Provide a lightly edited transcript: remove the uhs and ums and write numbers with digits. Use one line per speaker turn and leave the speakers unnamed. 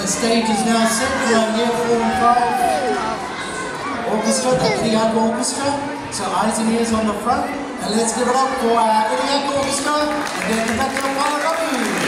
The stage is now set for our Year 4 and 5 orchestra, the Idiak Orchestra. So eyes and ears on the front. And let's give it up for our Idiak Orchestra and their conductor, Paula W.